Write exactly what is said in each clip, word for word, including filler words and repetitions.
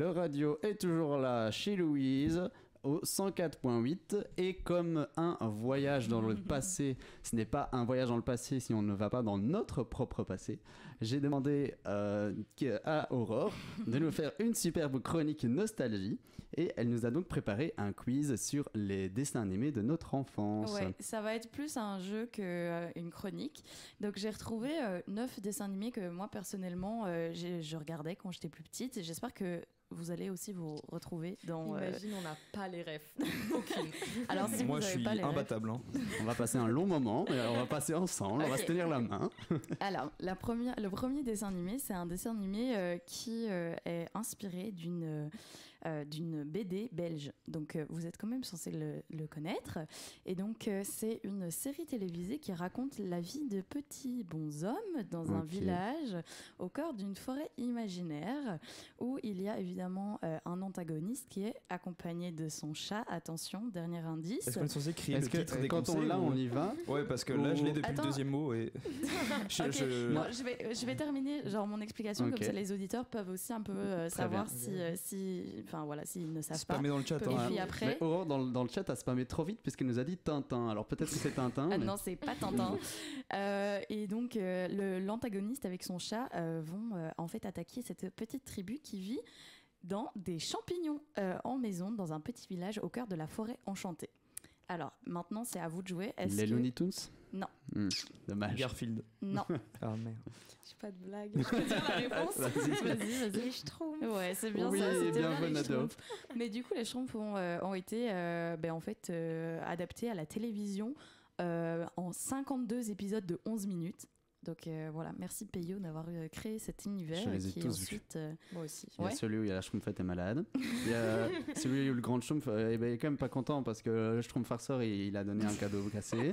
radio est toujours là chez Louise au cent quatre point huit et comme un voyage dans le passé, ce n'est pas un voyage dans le passé si on ne va pas dans notre propre passé, j'ai demandé euh, à Aurore de nous faire une superbe chronique nostalgie et elle nous a donc préparé un quiz sur les dessins animés de notre enfance. Ouais, ça va être plus un jeu qu'une euh, chronique. Donc j'ai retrouvé euh, neuf dessins animés que moi personnellement euh, j'ai, je regardais quand j'étais plus petite et j'espère que vous allez aussi vous retrouver dans... Imagine, euh... on n'a pas les refs. Aucune. Alors, si moi, vous je avez suis pas les imbattable. Hein. On va passer un long moment, et on va passer ensemble, okay. On va se tenir la main. Alors, la première, le premier dessin animé, c'est un dessin animé euh, qui euh, est inspiré d'une, euh, d'une B D belge. Donc, euh, vous êtes quand même censé le, le connaître. Et donc, euh, c'est une série télévisée qui raconte la vie de petits bonshommes dans okay. un village au cœur d'une forêt imaginaire où il y a évidemment Euh, un antagoniste qui est accompagné de son chat. Attention, dernier indice. Est-ce qu'on est censé crier Est-ce le titre que, des quand on l'a, on y va? Ouais, parce que là, je l'ai depuis Attends. le deuxième mot et... je, okay. je... Non, je, vais, je vais terminer genre, mon explication, okay. Comme ça les auditeurs peuvent aussi un peu euh, savoir bien. si... Euh, si enfin, voilà, s'ils ne savent Spammer pas. dans le chat. Et Hein. puis après... Mais Aurore, dans, dans le chat, a spammé trop vite puisqu'elle nous a dit Tintin. Alors peut-être que c'est Tintin. Ah mais... non, c'est pas Tintin. euh, et donc, euh, le, l'antagoniste avec son chat euh, vont euh, en fait attaquer cette petite tribu qui vit dans des champignons euh, en maison, dans un petit village au cœur de la forêt enchantée. Alors, maintenant, c'est à vous de jouer. Est-ce Les que... Looney Tunes? Non. Mmh, dommage. Garfield? Non. Ah merde. J'ai pas de blague. Je peux dire la réponse? Vas-y, vas-y. Les Schtroumpfs. Ouais, c'est bien oui, ça. Oui, bien, bien bon ado. Mais du coup, les Schtroumpfs ont, euh, ont été euh, ben, en fait, euh, adaptés à la télévision euh, en cinquante-deux épisodes de onze minutes. Donc euh, voilà, merci Peyo d'avoir euh, créé cet univers. Je les ai qui tous ensuite, euh... Moi aussi. Il y a ouais. celui où il y a la Schtroumpfette est malade. Il y a celui où le grand Schtroumpf euh, eh ben, il est quand même pas content parce que le Schtroumpf farceur il, il a donné un cadeau cassé.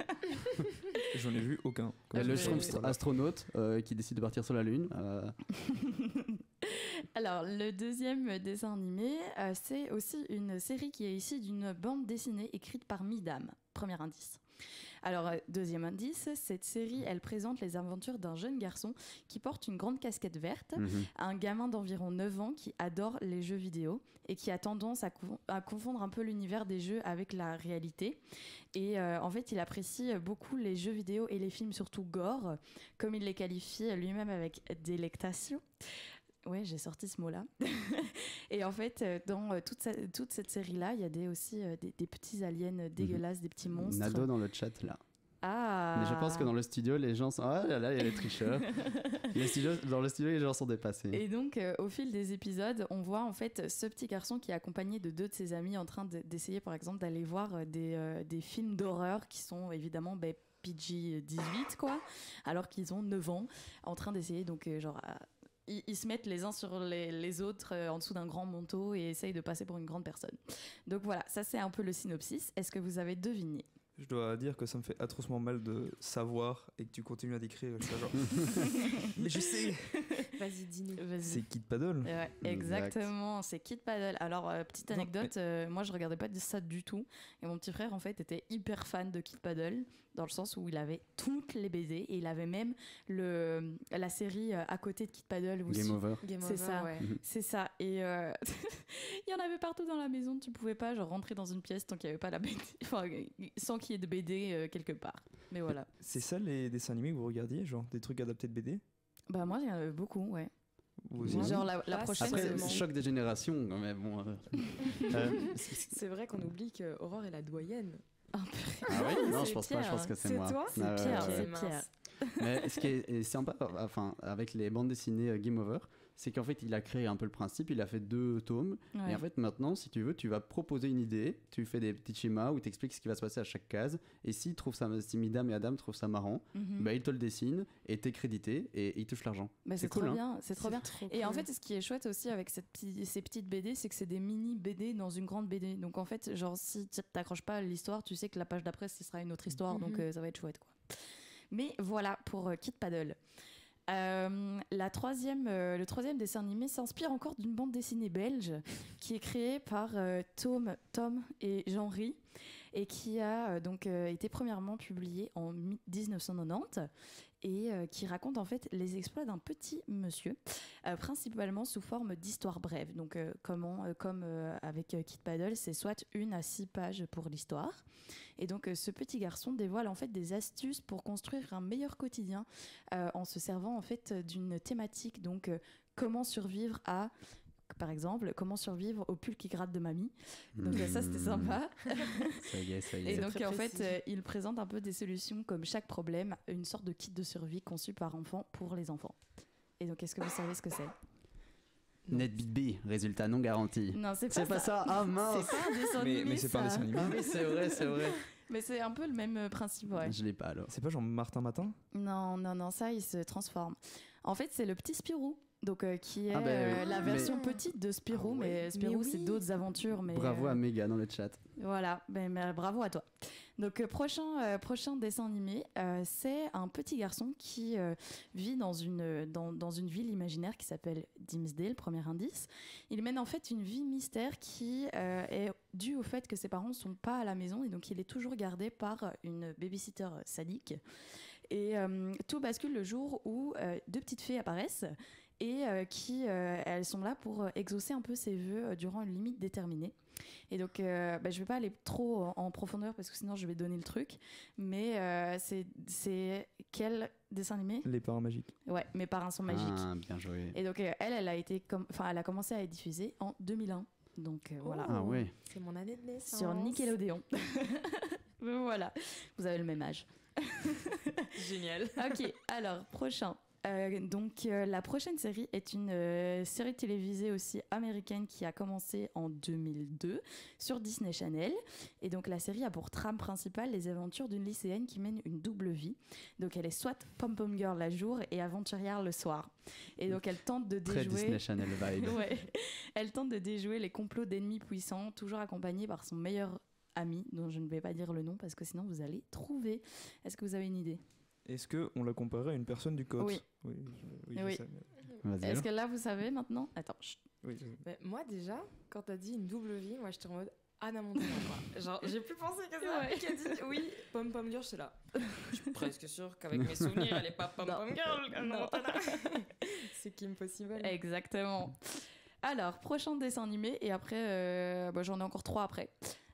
J'en ai vu aucun. Il y a le Schtroumpf astronaute euh, qui décide de partir sur la Lune. Euh... Alors, le deuxième dessin animé, euh, c'est aussi une série qui est issue d'une bande dessinée écrite par Midam. Premier indice. Alors, euh, deuxième indice, cette série, elle présente les aventures d'un jeune garçon qui porte une grande casquette verte, mm-hmm. un gamin d'environ neuf ans qui adore les jeux vidéo et qui a tendance à, co- à confondre un peu l'univers des jeux avec la réalité. Et euh, en fait, il apprécie beaucoup les jeux vidéo et les films, surtout gore, comme il les qualifie lui-même avec délectation. Ouais, j'ai sorti ce mot-là. Et en fait, dans euh, toute, cette, toute cette série-là, il y a des, aussi euh, des, des petits aliens dégueulasses, mmh. des petits monstres. Nado dans le chat, là. Ah. Mais je pense que dans le studio, les gens sont... Ah là là, il y a les tricheurs. les studios, dans le studio, les gens sont dépassés. Et donc, euh, au fil des épisodes, on voit en fait ce petit garçon qui est accompagné de deux de ses amis en train de, d'essayer, par exemple, d'aller voir des, euh, des films d'horreur qui sont évidemment... Bah, P G dix-huit, quoi, alors qu'ils ont neuf ans, en train d'essayer, donc, euh, genre... À... Ils, ils se mettent les uns sur les, les autres euh, en dessous d'un grand manteau et essayent de passer pour une grande personne. Donc voilà, ça c'est un peu le synopsis. Est-ce que vous avez deviné ? Je dois dire que ça me fait atrocement mal de savoir et que tu continues à décrire. Je genre... Mais je sais. Vas-y, dis-nous. Vas-y. C'est Kid Paddle. Ouais, exactement, c'est Kid Paddle. Alors, euh, petite anecdote, non, mais... euh, moi je regardais pas ça du tout. Et mon petit frère, en fait, était hyper fan de Kid Paddle, dans le sens où il avait toutes les B D et il avait même le, la série à côté de Kid Paddle. Game aussi. Over. Game c'est over, ça. Ouais. C'est ça. Et euh, il y en avait partout dans la maison. Tu pouvais pas genre, rentrer dans une pièce tant qu'il n'y avait pas la B D. Enfin, sans qu'il y ait de B D euh, quelque part. Mais voilà. C'est ça les dessins animés que vous regardiez, genre des trucs adaptés de B D? Bah moi il y en avait beaucoup, ouais. Vous aussi. Genre la, la prochaine. Après, c'est choc des générations, quand même. Bon, euh... euh, c'est vrai qu'on oublie que Aurore est la doyenne. Ah oui, non, je pense Pierre, pas. Je pense que c'est, c'est moi. Toi c'est euh, Pierre, ouais. c'est Pierre. Mais ce qui est sympa, enfin, avec les bandes dessinées Game Over, c'est qu'en fait, il a créé un peu le principe. Il a fait deux tomes. Ouais. Et en fait, maintenant, si tu veux, tu vas proposer une idée. Tu fais des petits schémas où tu expliques ce qui va se passer à chaque case. Et s'il trouve ça, si Midam et Adam trouvent ça marrant, mm-hmm. bah, il te le dessine et t'es crédité et il touche l'argent. Bah, c'est, c'est trop cool, bien. hein. C'est trop c'est bien. Trop et cool. en fait, ce qui est chouette aussi avec cette petite, ces petites B D, c'est que c'est des mini B D dans une grande B D. Donc en fait, genre si t'accroches pas à l'histoire, tu sais que la page d'après, ce sera une autre histoire. Mm-hmm. Donc euh, ça va être chouette, quoi. Mais voilà pour euh, Kid Paddle. Euh, la troisième, euh, le troisième dessin animé s'inspire encore d'une bande dessinée belge qui est créée par euh, Tom, Tom et Jean-Ry et qui a euh, donc euh, été premièrement publiée en dix-neuf cent quatre-vingt-dix et euh, qui raconte en fait les exploits d'un petit monsieur, euh, principalement sous forme d'histoires brèves. Donc euh, comment, euh, comme euh, avec euh, Kid Paddle, c'est soit une à six pages pour l'histoire. Et donc euh, ce petit garçon dévoile en fait des astuces pour construire un meilleur quotidien euh, en se servant en fait d'une thématique. Donc euh, comment survivre à, par exemple, comment survivre au pull qui gratte de mamie. Donc mmh. ça, c'était sympa. Ça y est, ça y est. Et donc, en fait, euh, il présente un peu des solutions comme chaque problème, une sorte de kit de survie conçu par enfant pour les enfants. Et donc, est-ce que vous savez ce que c'est ? NetBeat B, résultat non garanti. Non, c'est pas c'est ça. pas ça. Ah mince. C'est pas un dessin animé. Mais, mais c'est ça. pas un dessin animé. Ah oui, c'est vrai, c'est vrai. Mais c'est un peu le même principe, ouais. Je l'ai pas alors. C'est pas genre Martin Matin ? Non, non, non, ça, il se transforme. En fait, c'est le petit Spirou. Donc, euh, qui est ah ben, euh, oui. la version mais... petite de Spirou, ah ouais. mais Spirou, mais oui. c'est d'autres aventures. Mais, bravo euh... à Méga dans le chat. Voilà, ben, mais, bravo à toi. Donc, euh, prochain, euh, prochain dessin animé, euh, c'est un petit garçon qui euh, vit dans une, dans, dans une ville imaginaire qui s'appelle Dimmsdale, premier indice. Il mène en fait une vie mystère qui euh, est due au fait que ses parents ne sont pas à la maison et donc il est toujours gardé par une babysitter sadique. Et euh, tout bascule le jour où euh, deux petites fées apparaissent et euh, qui euh, elles sont là pour euh, exaucer un peu ses vœux euh, durant une limite déterminée. Et donc, euh, bah, je ne vais pas aller trop en, en profondeur parce que sinon je vais donner le truc. Mais euh, c'est, c'est quel dessin animé ? Les parents magiques. Ouais, Mes parents sont magiques. Ah, bien joué. Et donc, euh, elle, elle a, été com- elle a commencé à être diffusée en deux mille un. Donc euh, Oh, voilà. Ah ouais. C'est mon année de naissance. Sur Nickelodeon. Voilà, vous avez le même âge. Génial. Ok, alors, prochain. Euh, donc euh, la prochaine série est une euh, série télévisée aussi américaine qui a commencé en deux mille deux sur Disney Channel. Et donc la série a pour trame principale les aventures d'une lycéenne qui mène une double vie. Donc elle est soit pom-pom girl la jour et aventurière le soir. Et donc elle tente de Très déjouer... Disney Channel vibe. Ouais. Elle tente de déjouer les complots d'ennemis puissants, toujours accompagnée par son meilleur ami, dont je ne vais pas dire le nom parce que sinon vous allez trouver. Est-ce que vous avez une idée ? Est-ce qu'on l'a comparé à une personne du code ? Oui. Oui, je, oui, Oui. je sais, mais- Vas-y. Est-ce que là vous savez maintenant ? Attends. chut. oui, je- Mais moi déjà, quand t'as dit une double vie, moi j'étais en mode Anna Montana. quoi. Genre, j'ai plus pensé que ça. Ouais. Qui a dit oui, Pom Pom Girl, c'est là. Je suis presque sûre qu'avec mes souvenirs, elle est pas Pom Pom Girl, Anna Non. Montana. C'est Kim Possible. Exactement. Alors, prochain dessin animé, et après, euh, bah, j'en ai encore trois après.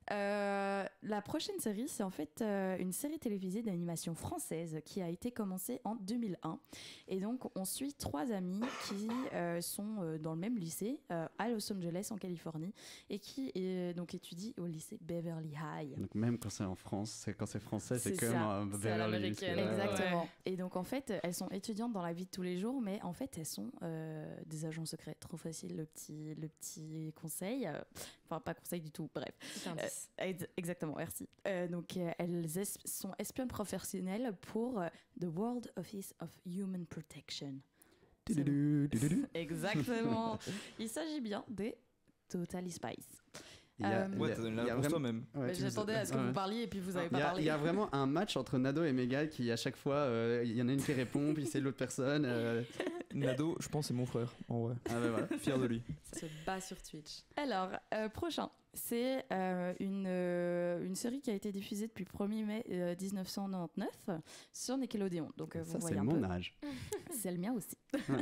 Euh, la prochaine série, c'est en fait euh, une série télévisée d'animation française qui a été commencée en deux mille un. Et donc, on suit trois amis qui euh, sont euh, dans le même lycée euh, à Los Angeles, en Californie, et qui euh, donc étudient au lycée Beverly High. Donc même quand c'est en France, c'est quand c'est français, c'est, C'est quand ça. même un C'est à Beverly Hills, l'américaine. quoi. Exactement. Ouais. Et donc en fait, elles sont étudiantes dans la vie de tous les jours, mais en fait, elles sont euh, des agents secrets. Trop facile le petit, le petit conseil. Euh, Enfin, pas conseil du tout, bref. Petit indice. Euh, ex- exactement, merci. Euh, donc euh, elles es- sont espionnes professionnelles pour euh, The World Office of Human Protection. Tududu, tududu. Exactement. Il s'agit bien des Totally Spies. Il y a- Euh, il y a- Ouais, t'as donné il la y a réponse vraiment- toi-même. Ouais, Mais tu nous- J'attendais à ce que ouais. vous parliez et puis vous avez Il pas y, a, parlé. il y a vraiment un match entre Nado et Mega qui à chaque fois euh, il y en a une qui répond puis c'est l'autre personne. euh. Nado, je pense, c'est mon frère, en vrai. Ah ben voilà. Fier de lui. Ça se bat sur Twitch. Alors, euh, prochain, c'est euh, une, euh, une série qui a été diffusée depuis premier mai euh, dix-neuf cent quatre-vingt-dix-neuf sur Nickelodeon. Donc, euh, vous Ça voyez c'est un mon peu. âge. C'est le mien aussi.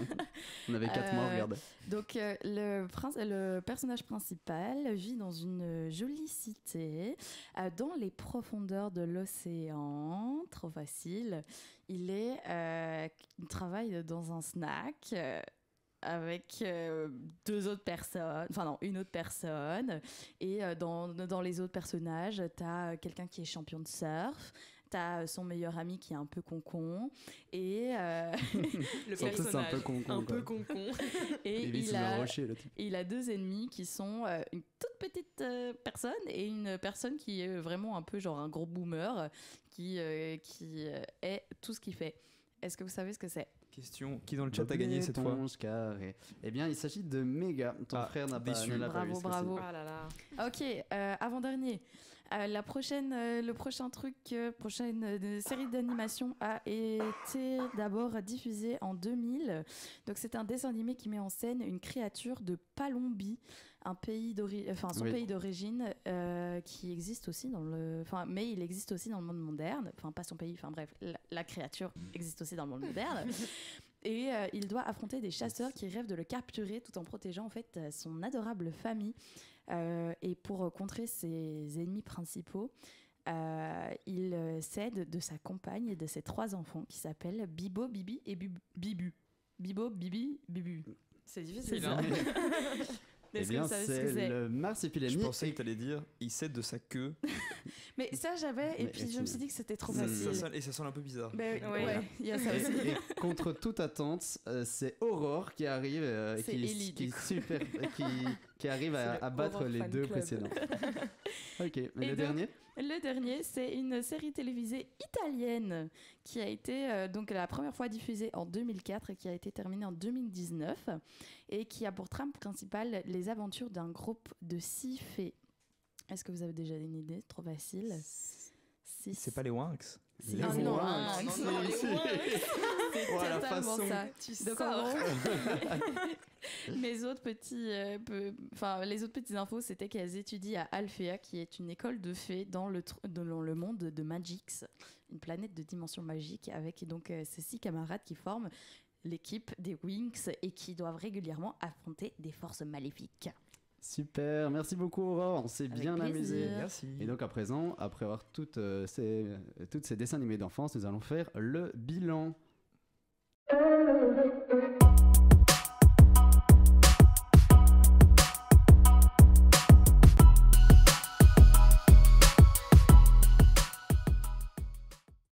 On avait quatre Euh, mois, regarde. Donc, euh, le, prince, le personnage principal vit dans une jolie cité, euh, dans les profondeurs de l'océan. Trop facile. Il est, euh, il travaille dans un snack. euh, avec euh, deux autres personnes, enfin non, une autre personne. Et euh, dans, dans les autres personnages, t'as quelqu'un qui est champion de surf, t'as son meilleur ami qui est un peu concon, et, euh, Le Surtout, c'est un peu con-con, un peu quoi. concon. et Il vit il, sous un a, rocher le type. il a deux ennemis qui sont euh, une toute petite euh, personne et une personne qui est vraiment un peu genre un gros boomer qui, euh, qui euh, est tout ce qu'il fait. Est-ce que vous savez ce que c'est ? Question, qui dans le chat a gagné cette fois ? Éponge carrée. Eh bien, il s'agit de Méga. Ton Ah, frère n'a pas, déçu. ne l'a pas Bravo, vu, ce bravo. coup-ci. Ah là là. Ok, euh, avant-dernier. Euh, la prochaine, euh, le prochain truc, euh, prochaine euh, série d'animation a été d'abord diffusée en deux mille. Donc c'est un dessin animé qui met en scène une créature de Palombie, un pays d'ori- enfin son Oui. pays d'origine euh, qui existe aussi dans le, enfin mais il existe aussi dans le monde moderne. Enfin pas son pays, enfin bref, la, la créature existe aussi dans le monde moderne. Et euh, il doit affronter des chasseurs qui rêvent de le capturer tout en protégeant en fait euh, son adorable famille. Euh, et pour euh, contrer ses ennemis principaux, euh, il euh, s'aide de sa compagne et de ses trois enfants qui s'appellent Bibo, Bibi et Bu- Bibu. Bibo, Bibi, Bibu. C'est difficile, C'est hein. Eh Est-ce que bien, vous savez ce que c'est c'est le marsupilami. Je pensais et- que t'allais dire, il cède de sa queue. Mais ça j'avais, et Mais puis je tu- me suis dit que c'était trop Ça- facile. Ça sonne- et ça sonne un peu bizarre. Ben, Ouais. ouais, il y a ça Et, aussi. et contre toute attente, euh, c'est Aurore qui arrive, euh, et C'est qui, Ellie, qui, du coup. super, qui, qui arrive à, C'est le à battre Aurore les fan deux club. précédents. Ok, mais Et le donc, dernier Le dernier, c'est une série télévisée italienne qui a été euh, donc la première fois diffusée en deux mille quatre et qui a été terminée en deux mille dix-neuf et qui a pour trame principale les aventures d'un groupe de six fées. Est-ce que vous avez déjà une idée? Trop facile. Six. C'est pas les Winx. Si. Les Ah non, Winx. ah, non, non, non, les c'est- Winx. c'est Oh, la totalement façon. ça. Tu Donc en sors. gros, mes autres petits, euh, peu- enfin les autres petites infos, c'était qu'elles étudient à Alphea, qui est une école de fées dans le tr- dans le monde de Magix, une planète de dimension magique, avec donc euh, ces six camarades qui forment l'équipe des Winx et qui doivent régulièrement affronter des forces maléfiques. Super, merci beaucoup Aurore, on s'est Avec bien plaisir. amusé. Merci. Et donc à présent, après avoir toutes, euh, ces, toutes ces dessins animés d'enfance, nous allons faire le bilan.